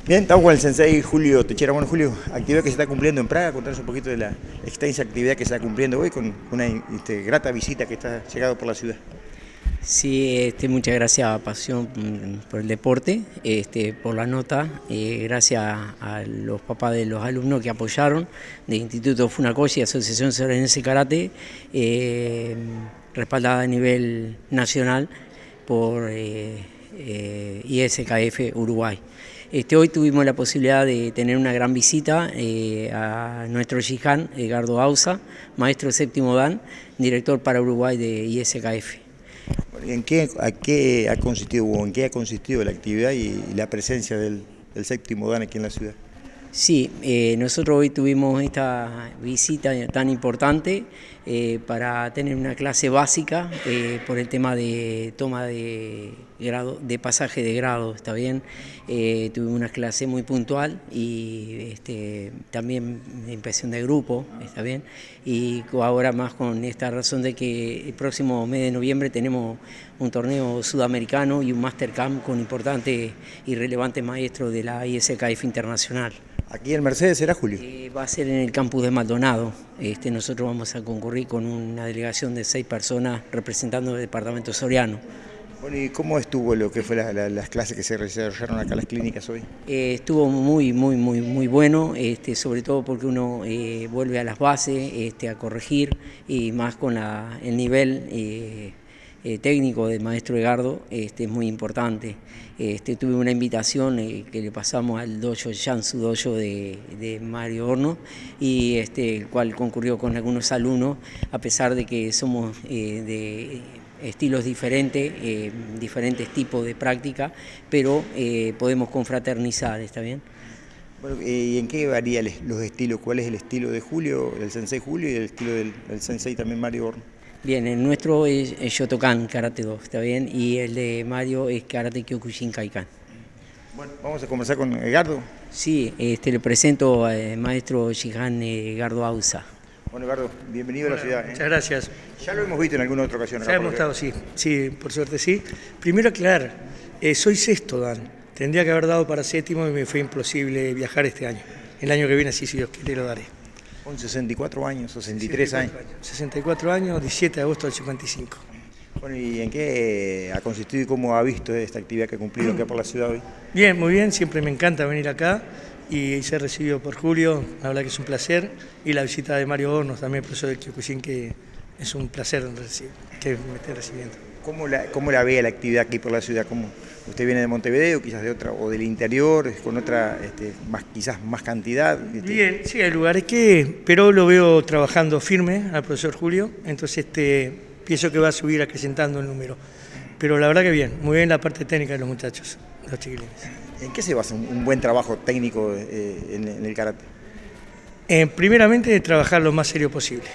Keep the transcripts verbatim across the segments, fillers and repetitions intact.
Bien, estamos con el sensei Julio Techera. Bueno, Julio, actividad que se está cumpliendo en Praga, contanos un poquito de la extensa actividad que se está cumpliendo hoy con una este, grata visita que está llegado por la ciudad. Sí, este, muchas gracias a Pasión por el Deporte, este, por la nota, eh, gracias a los papás de los alumnos que apoyaron, del Instituto Funakoshi, Asociación Sorense Karate, eh, respaldada a nivel nacional por eh, eh, I S K F Uruguay. Este, hoy tuvimos la posibilidad de tener una gran visita eh, a nuestro Shihan, Edgardo Ausa, maestro séptimo Dan, director para Uruguay de I S K F. ¿En qué, a qué ha consistido o en qué ha consistido la actividad y, y la presencia del, del séptimo Dan aquí en la ciudad? Sí, eh, nosotros hoy tuvimos esta visita tan importante eh, para tener una clase básica eh, por el tema de toma de grado, de pasaje de grado, ¿está bien? Eh, tuvimos una clase muy puntual y este, también de impresión de grupo, ¿está bien? Y ahora más con esta razón de que el próximo mes de noviembre tenemos un torneo sudamericano y un Mastercamp con importantes y relevantes maestros de la I S K F Internacional. ¿Aquí en Mercedes será, Julio? Eh, va a ser en el campus de Maldonado. Este, nosotros vamos a concurrir con una delegación de seis personas representando el departamento soriano. Bueno, ¿y cómo estuvo lo que fue la, la, las clases que se desarrollaron acá en las clínicas hoy? Eh, estuvo muy, muy, muy, muy bueno, este, sobre todo porque uno eh, vuelve a las bases, este, a corregir y más con la, el nivel eh, eh, técnico del maestro Edgardo, este, es muy importante. Este, tuve una invitación eh, que le pasamos al dojo, Jansu Dojo de, de Mario Hornos, y este, el cual concurrió con algunos alumnos, a pesar de que somos eh, de estilos diferentes, eh, diferentes tipos de práctica, pero eh, podemos confraternizar, ¿está bien? Bueno, ¿y en qué varían los estilos? ¿Cuál es el estilo de Julio, del sensei Julio, y el estilo del, del sensei también Mario Hornos? Bien, el nuestro es, es Shotokan, Karate dos, ¿está bien? Y el de Mario es Karate Kyokushin Kaikan. Bueno, vamos a conversar con Edgardo. Sí, este, le presento al maestro Shihan Edgardo Ausa. Bueno, Edgardo, bienvenido bueno, a la ciudad. ¿eh? Muchas gracias. Ya lo hemos visto en alguna otra ocasión. Ya hemos estado, sí, sí, por suerte sí. Primero aclarar, eh, soy sexto Dan, tendría que haber dado para séptimo y me fue imposible viajar este año. El año que viene, sí, si Dios quiere, lo daré. Con sesenta y cuatro años, sesenta y tres años. sesenta y cuatro años, diecisiete de agosto del cincuenta y cinco. Bueno, ¿y en qué ha consistido y cómo ha visto esta actividad que ha cumplido acá por la ciudad hoy? Bien, muy bien, siempre me encanta venir acá y ser recibido por Julio, la verdad que es un placer. Y la visita de Mario Hornos, también profesor de Kyokushin, que es un placer que me esté recibiendo. ¿Cómo la, cómo la ve la actividad aquí por la ciudad? ¿Cómo? ¿Usted viene de Montevideo, quizás de otra, o del interior, con otra, este, más, quizás más cantidad? Bien, sí, hay lugares que, pero lo veo trabajando firme al profesor Julio, entonces este, pienso que va a subir acrecentando el número. Pero la verdad que bien, muy bien la parte técnica de los muchachos, los chiquilines. ¿En qué se basa un, un buen trabajo técnico eh, en, en el karate? Eh, primeramente, trabajar lo más serio posible.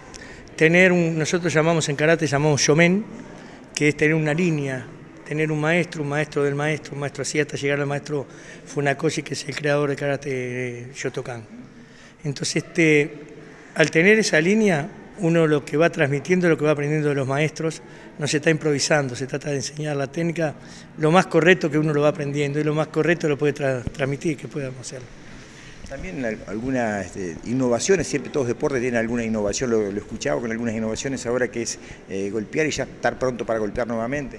Tener un, nosotros llamamos en karate, llamamos shomen, que es tener una línea, tener un maestro, un maestro del maestro, un maestro así hasta llegar al maestro Funakoshi, que es el creador de karate Shotokan. Entonces, este, al tener esa línea, uno lo que va transmitiendo, lo que va aprendiendo de los maestros, no se está improvisando, se trata de enseñar la técnica, lo más correcto que uno lo va aprendiendo y lo más correcto lo puede tra transmitir, que podamos hacerlo. También algunas este, innovaciones, siempre todos los deportes tienen alguna innovación, lo, lo he escuchado con algunas innovaciones ahora que es eh, golpear y ya estar pronto para golpear nuevamente.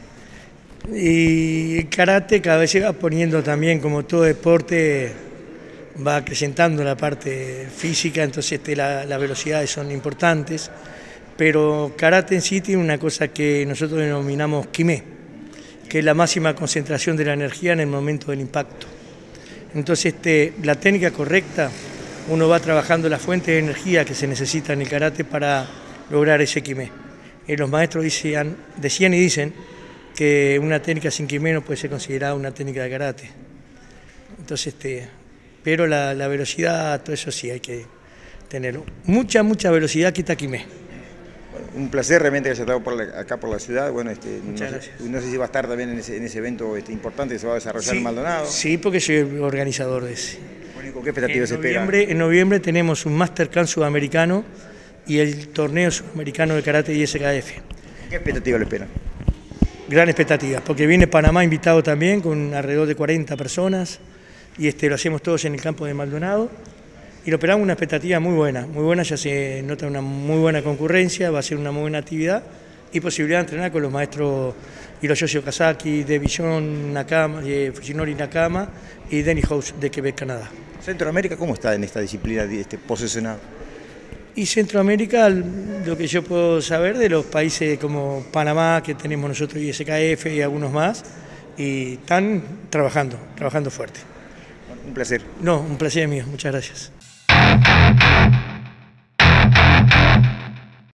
Y el karate cada vez se va poniendo también, como todo deporte, va acrecentando la parte física, entonces este, la, las velocidades son importantes, pero karate en sí tiene una cosa que nosotros denominamos kime, que es la máxima concentración de la energía en el momento del impacto. Entonces este, la técnica correcta, uno va trabajando la fuente de energía que se necesita en el karate para lograr ese kime. Y los maestros decían, decían y dicen que una técnica sin kime no puede ser considerada una técnica de karate. Entonces, este, pero la, la velocidad, todo eso sí hay que tenerlo. Mucha, mucha velocidad quita kime. Bueno, un placer realmente que haya estado por la, acá por la ciudad. Bueno, este, Muchas no, gracias. Sé, no sé si va a estar también en ese, en ese evento este, importante que se va a desarrollar sí, en Maldonado. Sí, porque soy organizador de ese. Bueno, ¿con qué expectativas se espera? En noviembre tenemos un Mastercamp sudamericano y el torneo sudamericano de karate I S K F. ¿Qué expectativas le esperan? Gran expectativa, porque viene Panamá invitado también con alrededor de cuarenta personas. y este, lo hacemos todos en el campo de Maldonado. Y lo esperamos una expectativa muy buena, muy buena, ya se nota una muy buena concurrencia, va a ser una muy buena actividad y posibilidad de entrenar con los maestros Hiroyoshi Okazaki, de Billon Nakama, de Fujinori Nakama y Denny House de Quebec, Canadá. ¿Centroamérica cómo está en esta disciplina de este posesionado? Y Centroamérica, lo que yo puedo saber de los países como Panamá, que tenemos nosotros, y S K F y algunos más, y están trabajando, trabajando fuerte. Un placer. No, un placer mío, muchas gracias.